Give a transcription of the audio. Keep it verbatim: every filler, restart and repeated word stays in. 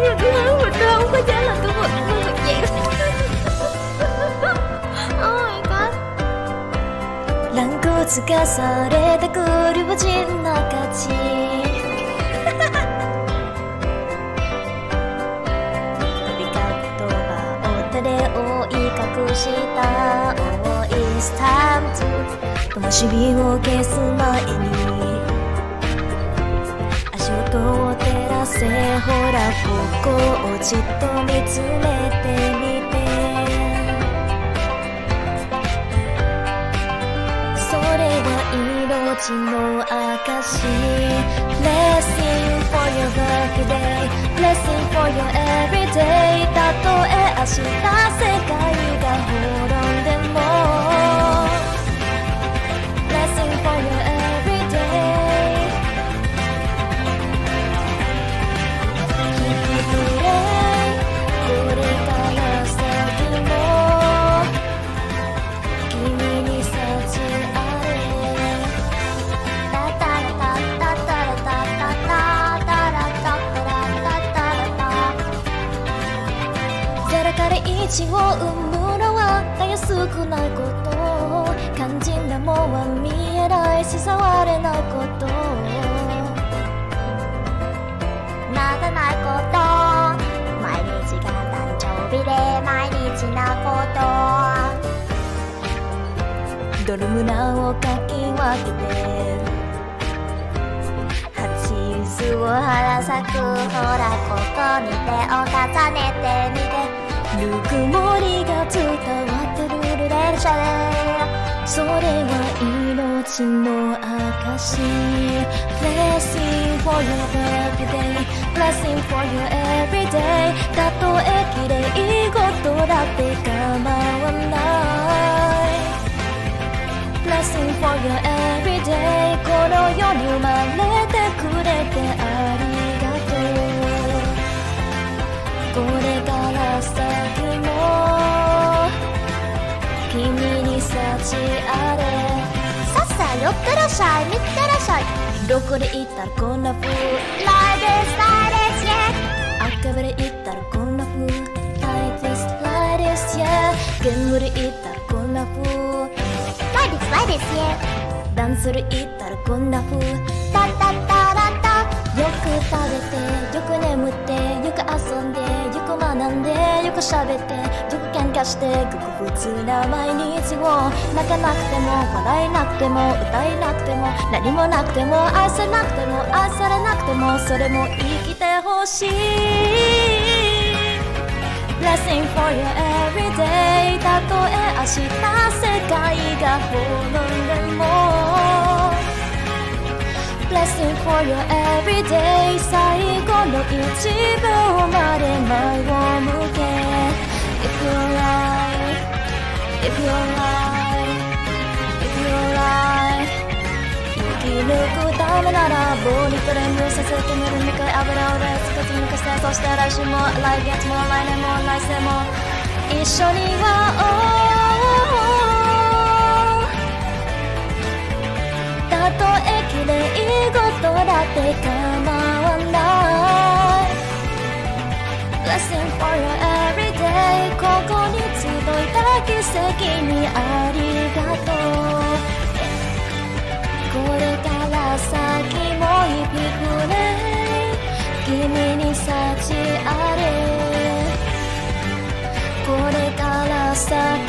Mình không có nhớ là tôi vẫn luôn thuộc diện. Oh my god. 軟骨がされてくる無人な価値飛び交う言葉を手で覆い隠したOh it's time to 灯火を消す前に足音を照らせほらここをじっと見つめてみてそれは命の証 Blessing for your birthday Blessing for your everyday たとえ明日世界が滅んでも Blessing for your everyday 聞いてくれこれから先も君に幸あれタタラタタタラタタタタラタタラタタラタゼロからいちを生むのはたやすくないこと肝心なもんは見えないし触れないことならないこと毎日が誕生日で毎日なことドルムナをかき分けて蜂巣を腹咲くほらここに手を重ねてみてぬくもりが伝わってるルレルシャレそれは命の証 Blessing for your birthday Blessing for your everyday たとえ綺麗事だって構わない Blessing for your everyday この世に生まれてくれてありがとうこれから先も君に幸あれさっさ寄ってらっしゃい見てらっしゃいどこで行ったらこんな風 Like this, like this, yeah 赤羽で行ったらこんな風 Like this, like this, yeah ゲームで行ったらこんな風 Like this, like this, yeah ダンスで行ったらこんな風タタタラタよく食べてよく眠ってよく遊んでよく学んでよく喋ってよく喧嘩してごく普通な毎日を泣かなくても笑えなくても歌えなくても何もなくても愛せなくても愛されなくてもそれも生きてほしい Blessing for your everyday たとえ明日世界が滅んでもBlessing for your everyday 最後のいちびょうまで前を向け If you're alive If you're alive If you're alive 生き抜くためなら棒にトレンドさせてみるにかい油を出すかつ抜かしてそして来週も来月も来年も来世も一緒にはたとえ綺麗事だって構わない Blessing for your everyday ここに集いた奇跡にありがとうこれから先も日々ね君に幸あれこれから先